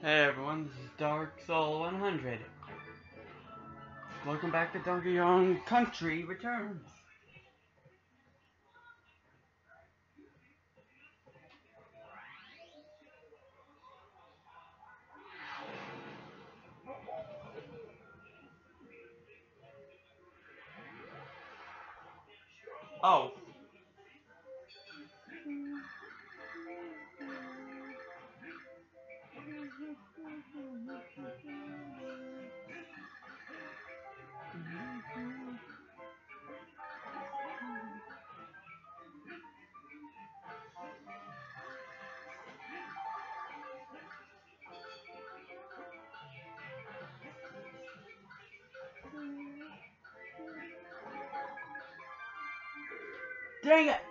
Hey everyone, this is Dark Soul 100. Welcome back to Donkey Kong Country Returns. Oh. Dang it!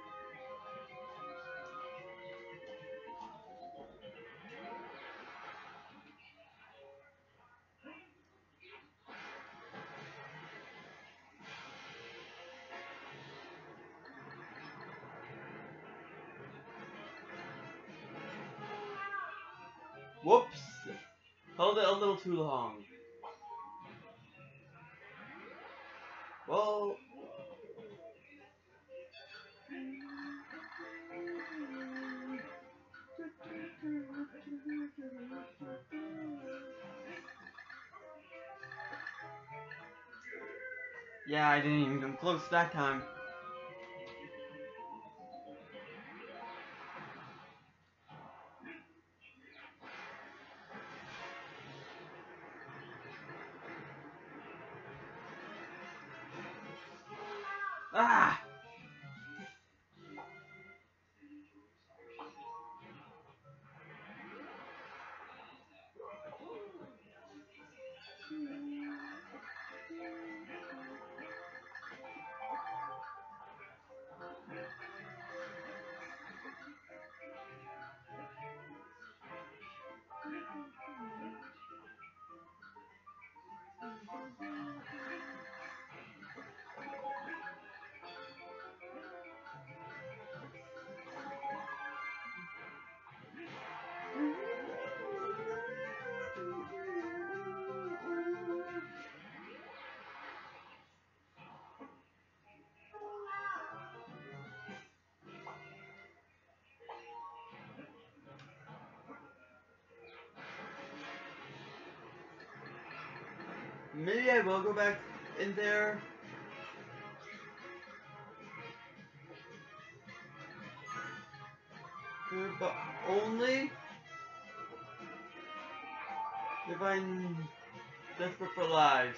Whoops! Held it a little too long. Well... Yeah, I didn't even come close that time. Ah! Maybe I will go back in there. But only if I'm desperate for lives.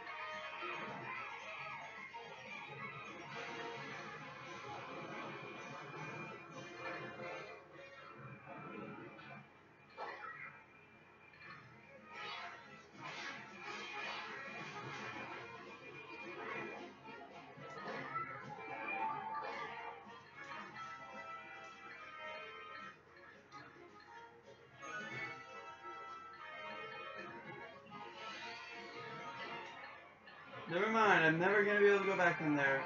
Never mind, I'm never gonna be able to go back in there.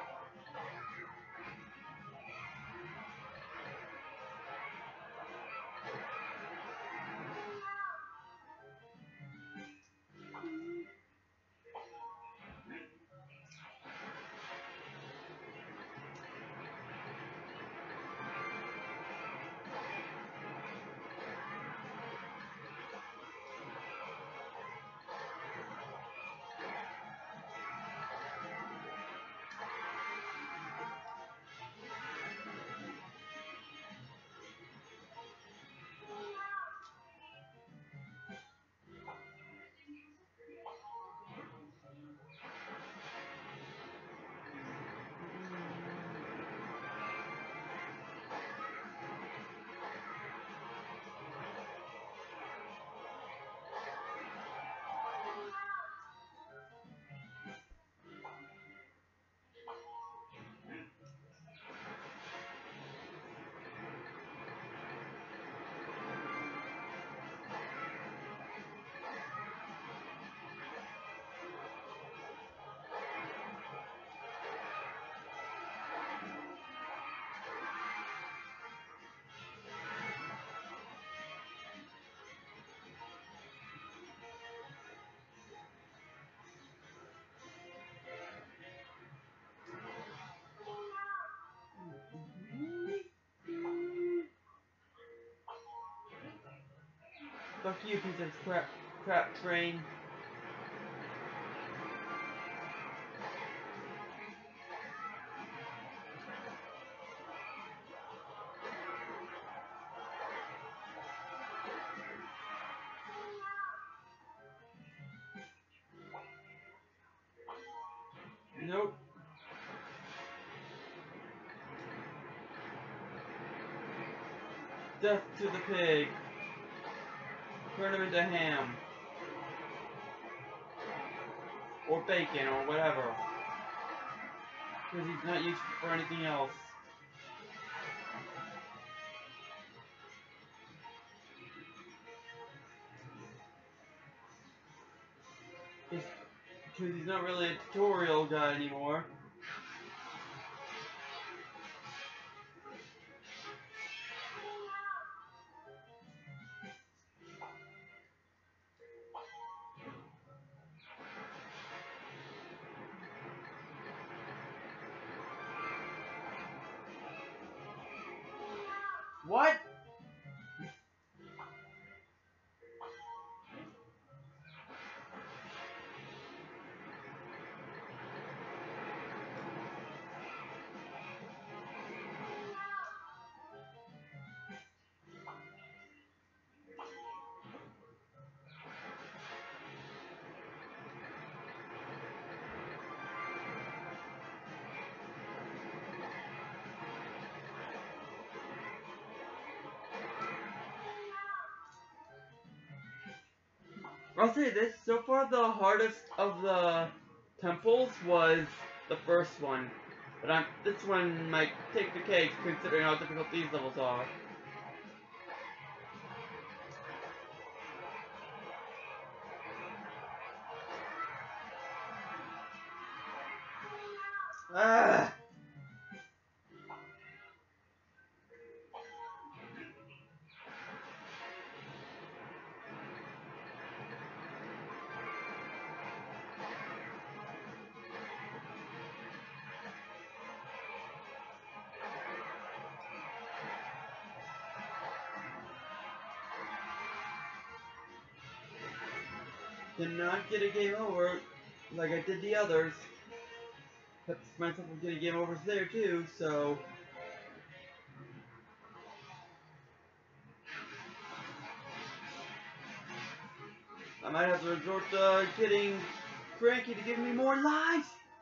Fuck you, piece of crap train. Nope. Death to the pig. Turn him into ham. Or bacon, or whatever. Because he's not used for anything else. Because he's not really a tutorial guy anymore. What? I'll say this, so far the hardest of the temples was the first one. But this one might take the cake considering how difficult these levels are. Ah! Did not get a game over like I did the others. Kept myself from getting game overs there too, so... I might have to resort to getting Cranky to give me more lives!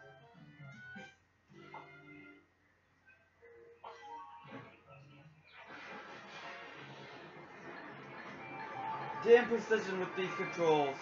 Damn precision with these controls.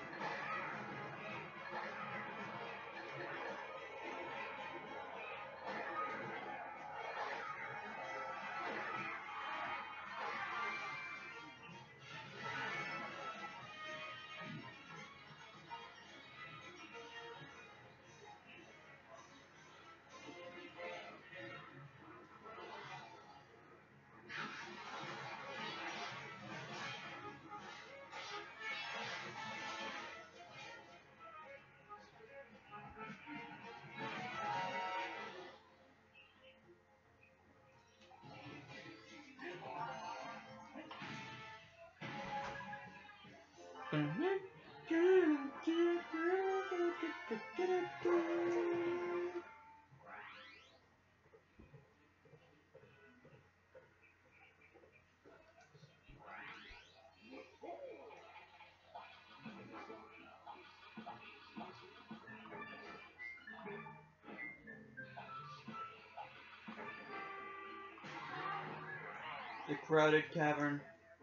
The crowded cavern.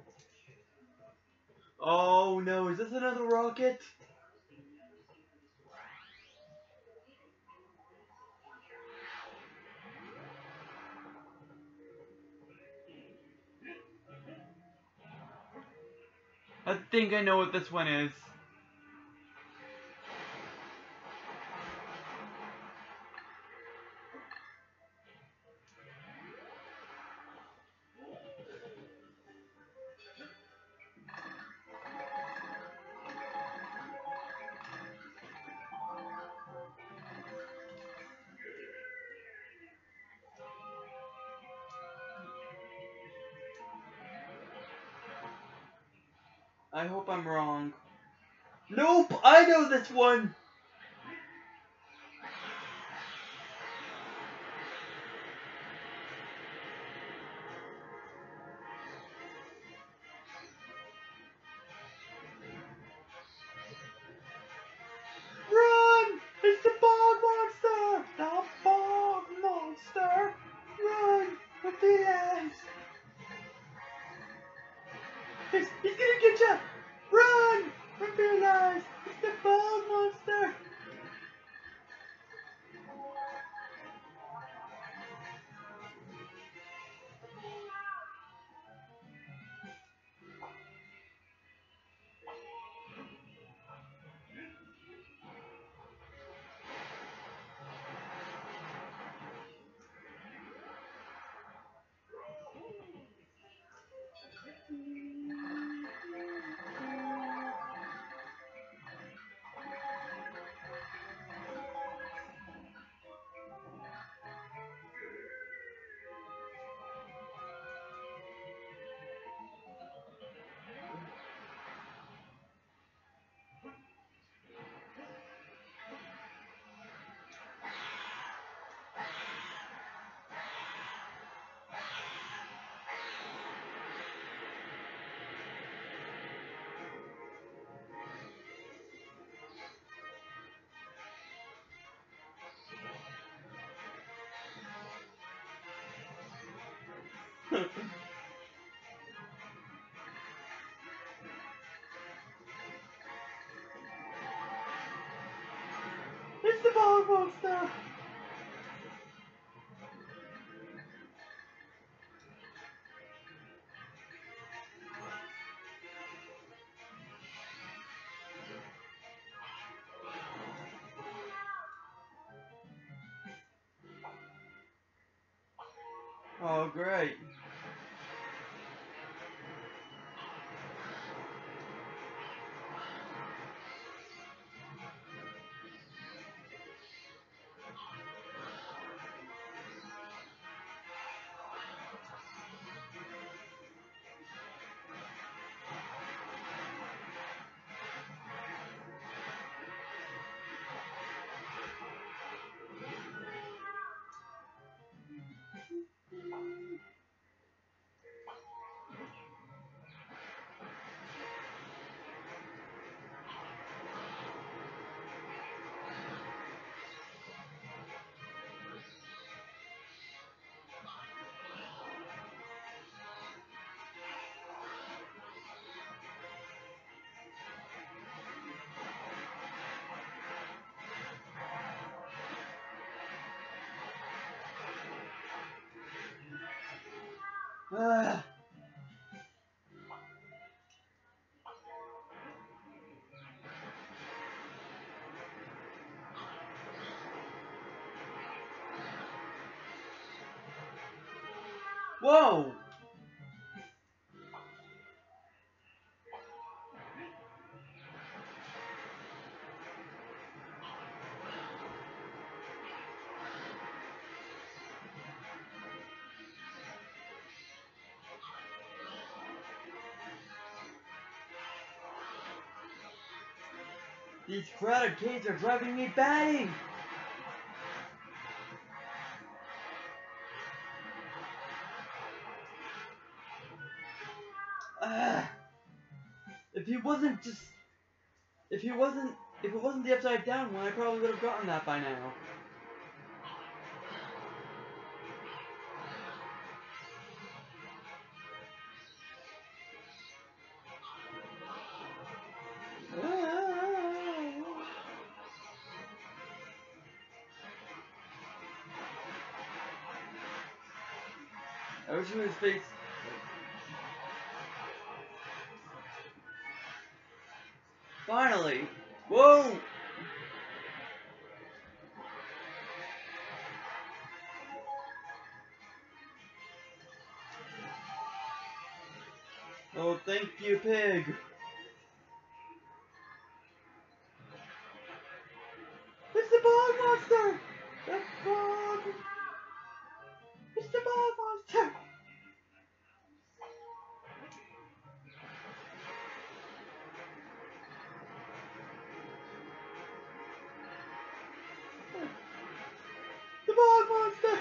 Oh no, is this another rocket? I think I know what this one is. I hope I'm wrong. Nope! I know this one! Run! It's the bog monster! The bog monster! Run! With the ass! He's gonna get you! Run! With the ass! It's the bog monster! It's the bog monster! Oh, great. Ah. Whoa! These crowded caves are driving me batty! Ah. If he wasn't just... If it wasn't the upside down one, I probably would have gotten that by now. I wish he was face. Finally! Whoa! Oh, thank you, pig! It's the bog monster! The bog! It's the bog monster! monster!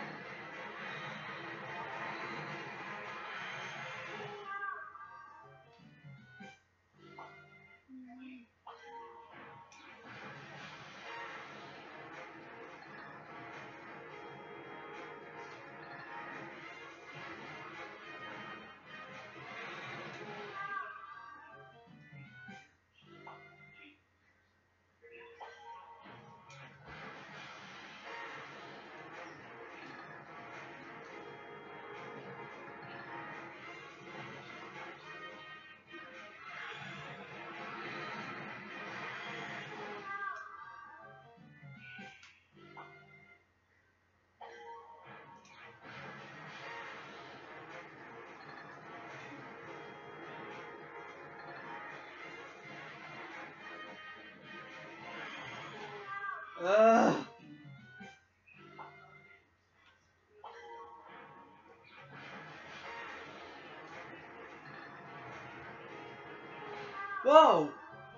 Whoa!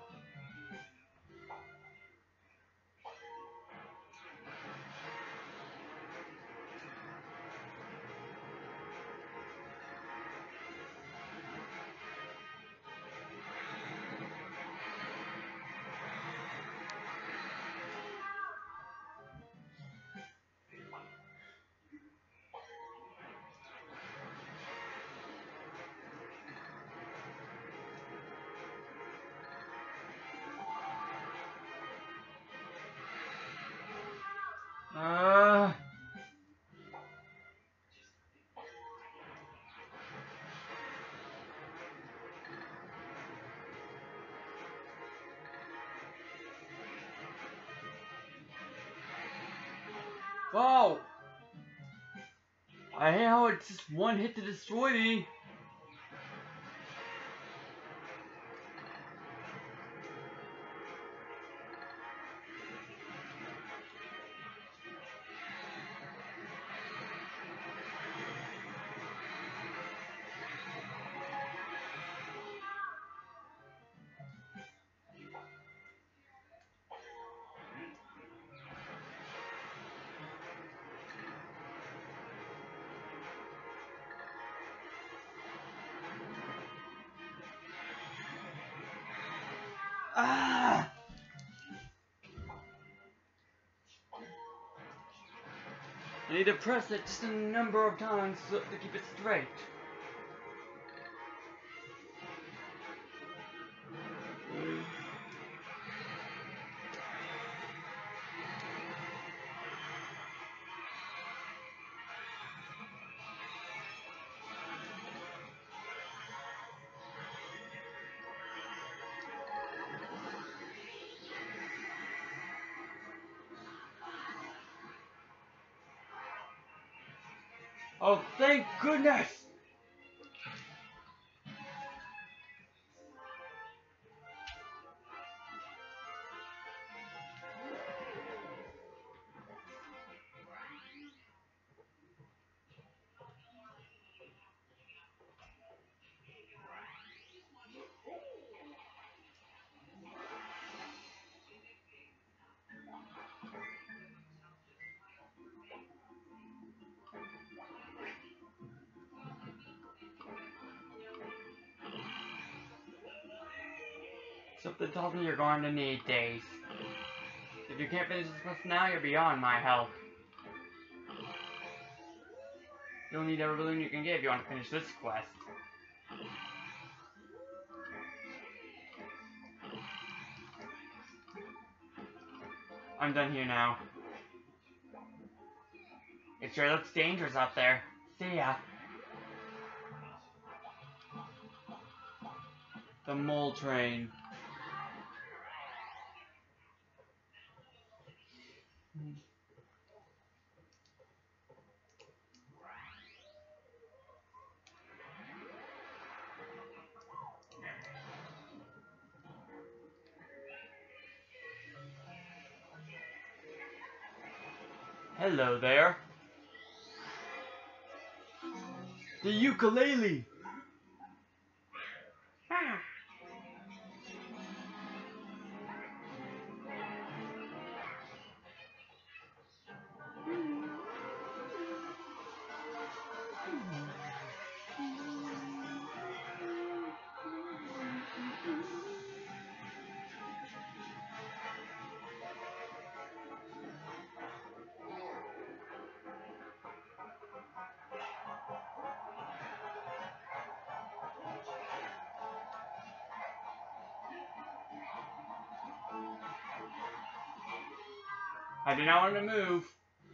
Whoa! I hate how it's just one hit to destroy me. Ah! I need to press it just a number of times to keep it straight. Oh, thank goodness! Something tells me you're going to need days. If you can't finish this quest now, you're beyond my help. You'll need every balloon you can get if you want to finish this quest. I'm done here now. It sure looks dangerous out there. See ya. The mole train. Hello there. The ukulele! I do not want to move.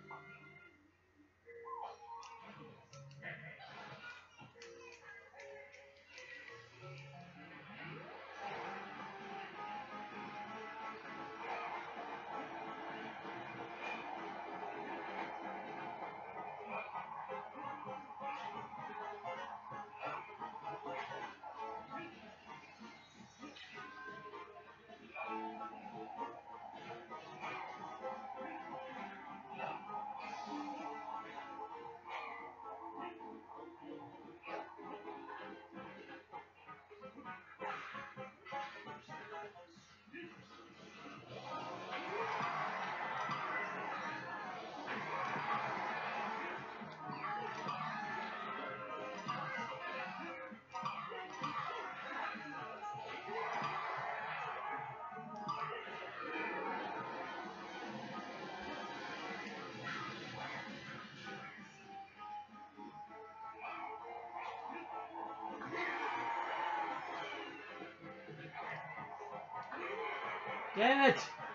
Damn it!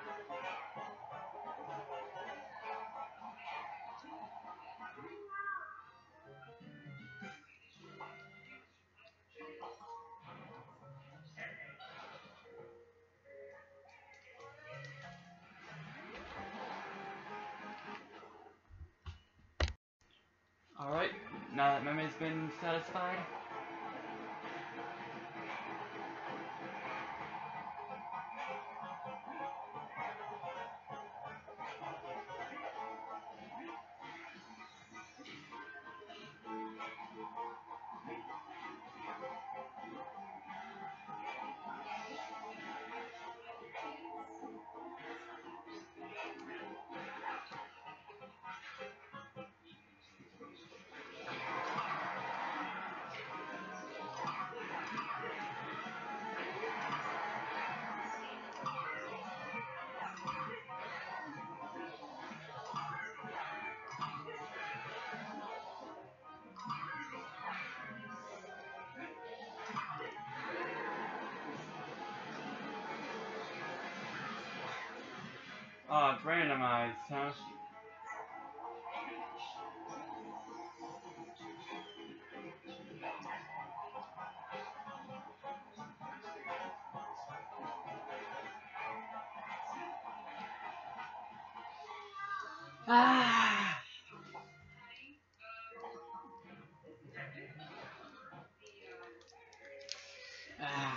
Alright, now that Meme's been satisfied. Oh, it's randomized, huh? Ah! Ah.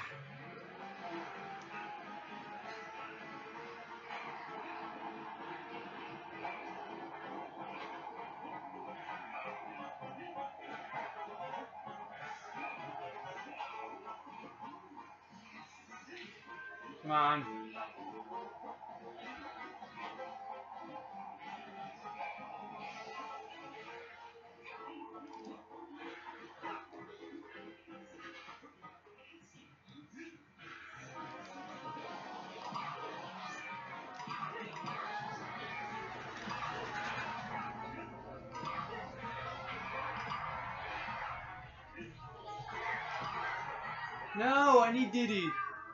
Come on. No, I need Diddy.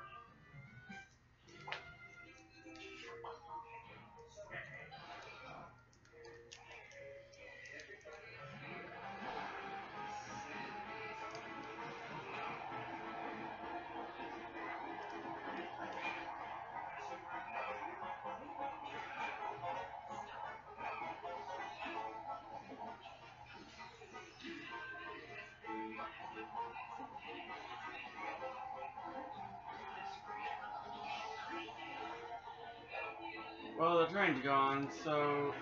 Well, the train's gone, so...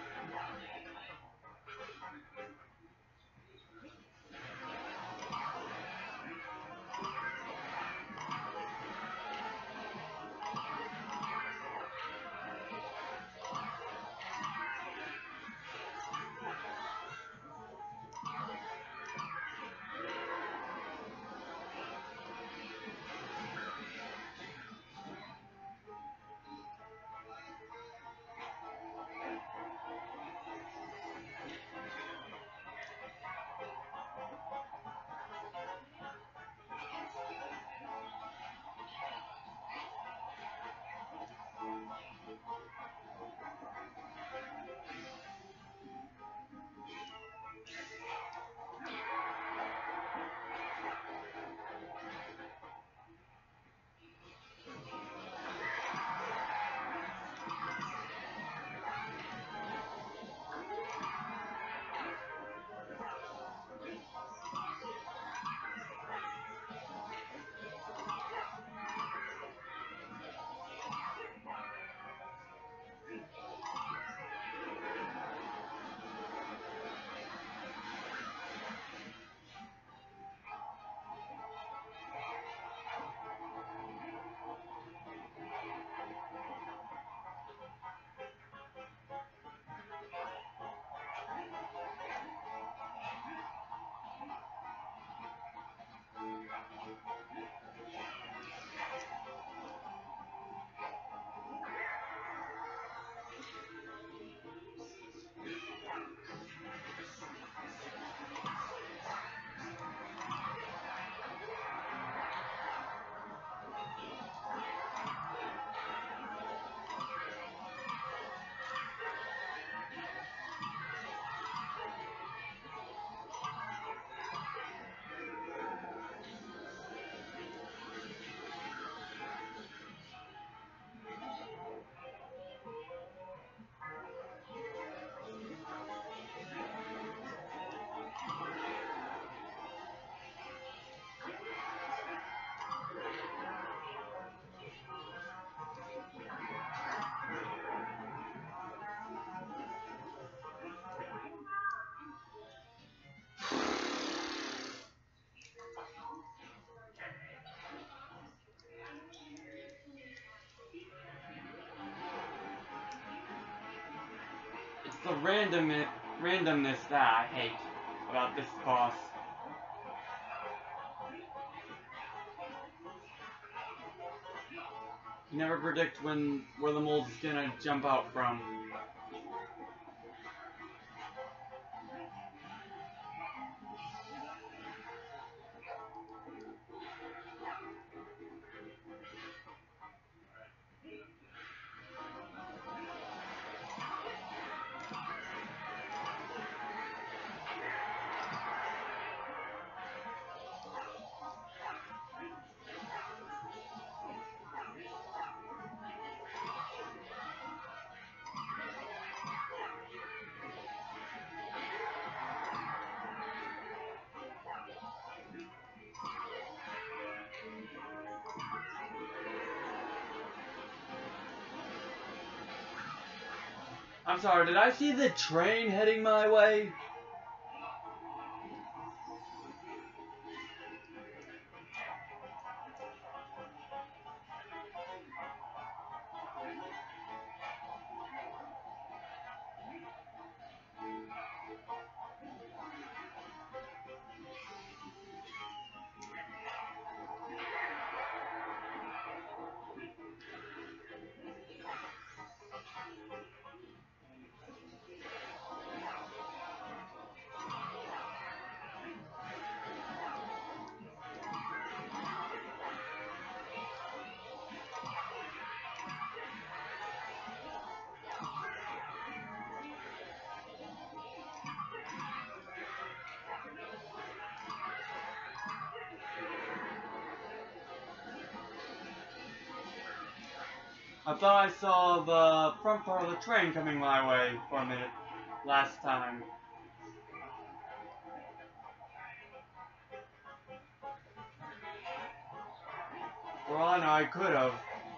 the randomness that I hate about this boss. You never predict where the mold's gonna jump out from. I'm sorry, did I see the train heading my way? I thought I saw the front part of the train coming my way for a minute last time. For all I know, I could have.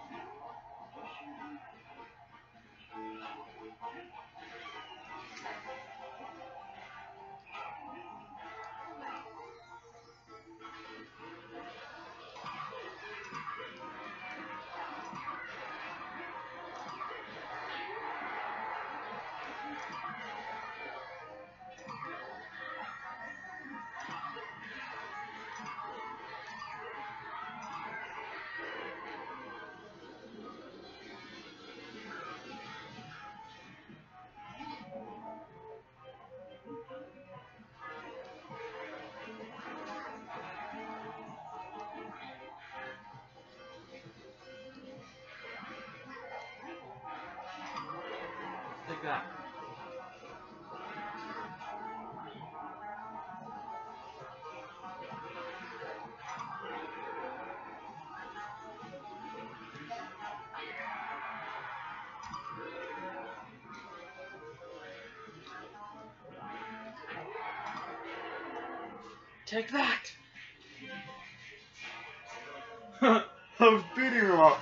Take that. Take that! I was beating him up.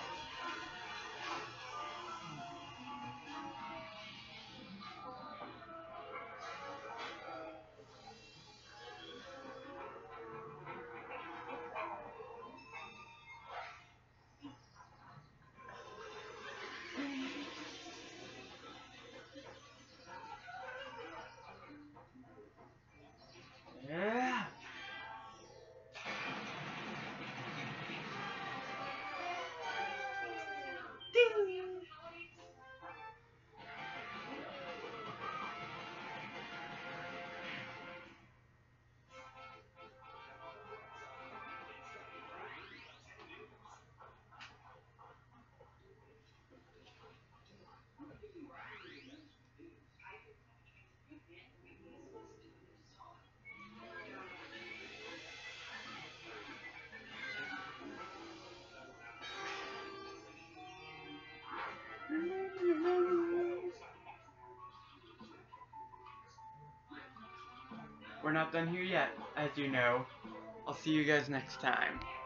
Yeah. Ding. We're not done here yet, as you know. I'll see you guys next time.